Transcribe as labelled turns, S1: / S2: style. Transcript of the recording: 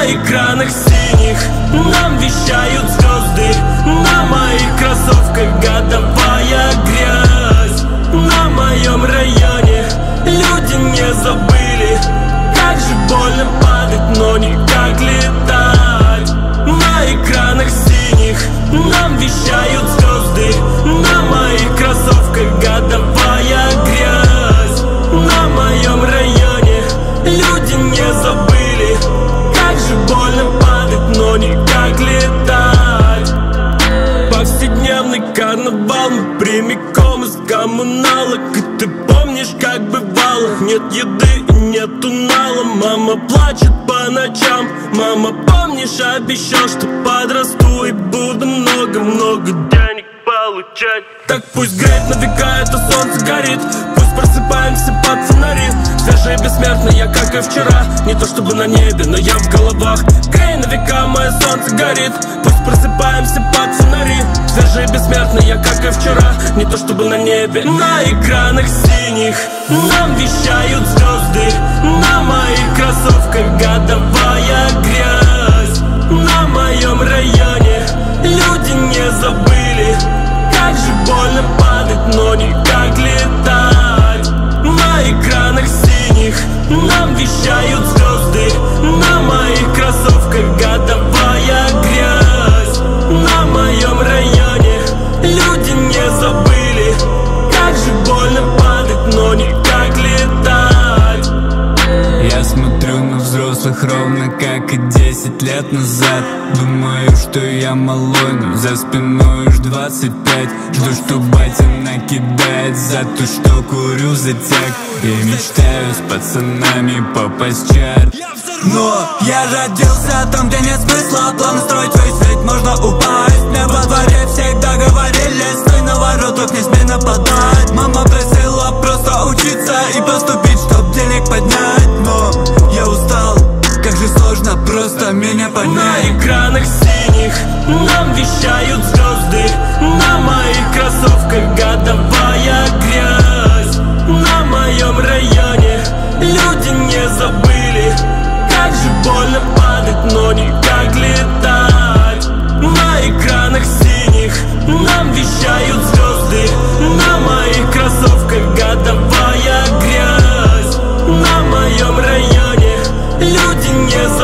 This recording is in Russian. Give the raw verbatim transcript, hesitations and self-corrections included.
S1: На экранах синих нам вещают звезды, на моих кроссовках годовая грязь. На моем районе люди не забыли, как же больно падать, но никак летать. На экранах синих нам вещают звезды, на моих кроссовках годовая грязь. На моем районе люди не забыли, как же больно падать, но никак летать. Повседневный карнавал, мы прямиком из коммуналок. И ты помнишь, как бывало, нет еды и нету нала. Мама плачет по ночам, мама, помнишь, обещал, что подрасту и буду много-много денег получать. Так пусть греет на века, это солнце горит, пусть просыпаемся под фонари. Свежие бессмертные, как и вчера, не то чтобы на небе, но я в головах. Грей на века, мое солнце горит, пусть просыпаемся под фонари. Свежие бессмертные, как и вчера, не то чтобы на небе. На экранах синих нам вещают звезды, на моих кроссовках годовая грязь. На моем районе люди не забыли, как же больно падать, но никак летать. На экранах синих нам вещают звезды, на моих кроссовках годовая грязь. На моем районе люди не забыли, как же больно падать, но никак летать.
S2: Я смотрю на взрослых ровно как и десять лет назад. Думаю, что я малой, но за спиной уж двадцать пять. Жду, что батя накидает за то, что курю затяг. И мечтаю с пацанами попасть в чарт. Но я родился там, где нет смысла плавно строить свой свет, можно упасть. Мне во дворе всегда говорили, стой на воротах, не смей нападать. Мама просила просто учиться и поступить, чтоб денег поднять. Но я устал, как же сложно просто меня понять.
S1: На экранах синих нам вещают звезды, на моих кроссовках годовая грязь. На моем районе люди не забыли, как же больно падать, но никак летать. На экранах синих нам вещают звезды, на моих кроссовках годовая грязь. На моем районе люди не забыли,